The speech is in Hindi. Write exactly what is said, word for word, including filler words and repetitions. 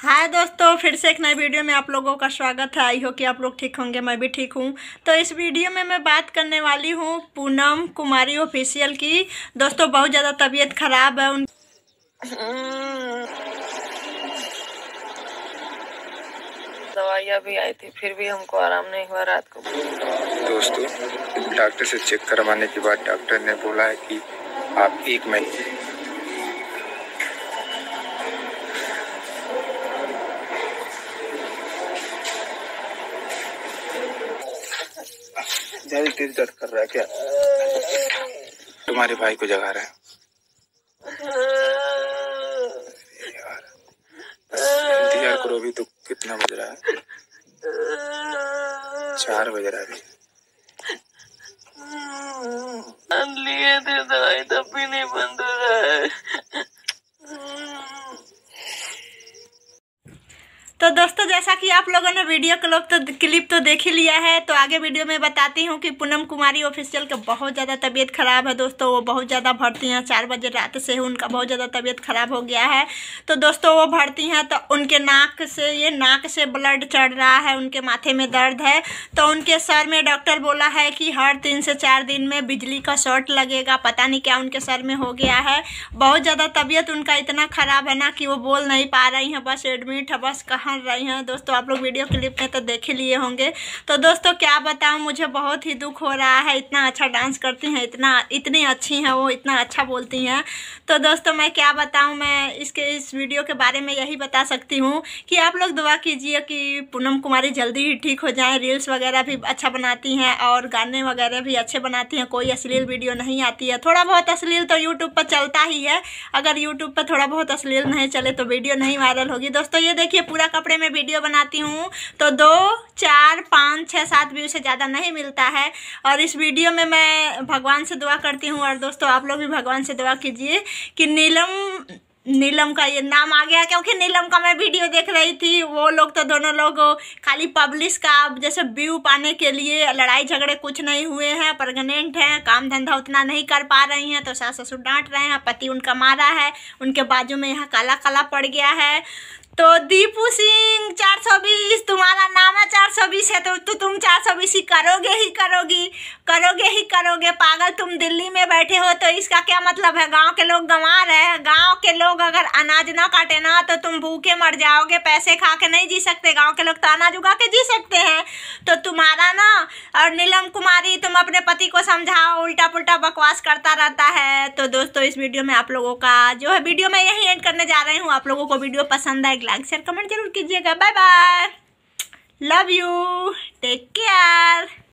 हाय दोस्तों, फिर से एक नए वीडियो में आप लोगों का स्वागत है। आई हो कि आप लोग ठीक होंगे, मैं भी ठीक हूँ। तो इस वीडियो में मैं बात करने वाली हूँ पूनम कुमारी ऑफिशियल की। दोस्तों बहुत ज़्यादा तबीयत खराब है उन दवाइयाँ भी आई थी, फिर भी हमको आराम नहीं हुआ रात को। दोस्तों डॉक्टर से चेक करवाने के बाद डॉक्टर ने बोला है कि आप एक महीने ज्यादा तेज दर्द कर रहा है क्या? तुम्हारे भाई को जगा रहा है यार। इंतजार करो, अभी तो कितना बज रहा है? चार बज रहा है। अभी लिए थे दवाई तब भी नहीं बंद हो रहा है। तो दोस्तों जैसा कि आप लोगों ने वीडियो क्लिप तो क्लिप तो देख ही लिया है, तो आगे वीडियो में बताती हूँ कि पूनम कुमारी ऑफिशियल का बहुत ज़्यादा तबीयत ख़राब है। दोस्तों वो बहुत ज़्यादा भर्ती हैं, चार बजे रात से उनका बहुत ज़्यादा तबीयत ख़राब हो गया है। तो दोस्तों वो भर्ती हैं तो उनके नाक से ये नाक से ब्लड चढ़ रहा है, उनके माथे में दर्द है। तो उनके सर में डॉक्टर बोला है कि हर तीन से चार दिन में बिजली का शॉर्ट लगेगा। पता नहीं क्या उनके सर में हो गया है। बहुत ज़्यादा तबीयत उनका इतना ख़राब है ना कि वो बोल नहीं पा रही हैं, बस एडमिट है, बस कहाँ रही हैं। दोस्तों आप लोग वीडियो क्लिप में तो देख ही लिए होंगे। तो दोस्तों क्या बताऊं, मुझे बहुत ही दुख हो रहा है। इतना अच्छा डांस करती हैं, इतना इतनी अच्छी हैं वो, इतना अच्छा बोलती हैं। तो दोस्तों मैं क्या बताऊं, मैं इसके इस वीडियो के बारे में यही बता सकती हूं कि आप लोग दुआ कीजिए कि पूनम कुमारी जल्दी ही ठीक हो जाएं। रील्स वगैरह भी अच्छा बनाती हैं और गाने वगैरह भी अच्छे बनाती हैं। कोई अश्लील वीडियो नहीं आती है। थोड़ा बहुत अश्लील तो यूट्यूब पर चलता ही है। अगर यूट्यूब पर थोड़ा बहुत अश्लील नहीं चले तो वीडियो नहीं वायरल होगी। दोस्तों ये देखिए, पूरा कपड़े में वीडियो बनाती हूँ तो दो चार पाँच छः सात व्यू से ज़्यादा नहीं मिलता है। और इस वीडियो में मैं भगवान से दुआ करती हूँ, और दोस्तों आप लोग भी भगवान से दुआ कीजिए कि नीलम नीलम का ये नाम आ गया, क्योंकि नीलम का मैं वीडियो देख रही थी। वो लोग तो दोनों लोग खाली पब्लिश का जैसे व्यू पाने के लिए, लड़ाई झगड़े कुछ नहीं हुए हैं, प्रेग्नेंट हैं, काम धंधा उतना नहीं कर पा रही हैं, तो सास ससुर डांट रहे हैं, पति उनका मारा है, उनके बाजू में यहाँ काला काला पड़ गया है। तो दीपू सिंह चार सौ बीस तुम्हारा नाम है, चार सौ बीस है तो, तो तुम चार सौ बीस ही करोगे ही करोगी करोगे ही करोगे। पागल, तुम दिल्ली में बैठे हो तो इसका क्या मतलब है? गांव के लोग गंवा रहे हैं। गांव के लोग अगर अनाज ना काटे ना तो तुम भूखे मर जाओगे। पैसे खा के नहीं जी सकते। गांव के लोग तो अनाज उगा के जी सकते हैं। तो तुम्हारा ना, और नीलम कुमारी तुम अपने पति को समझाओ, उल्टा पुल्टा बकवास करता रहता है। तो दोस्तों इस वीडियो में आप लोगों का जो है, वीडियो मैं यही एंड करने जा रही हूँ। आप लोगों को वीडियो पसंद आए, लाइक शेयर कमेंट जरूर कीजिएगा। Bye bye, love you, take care.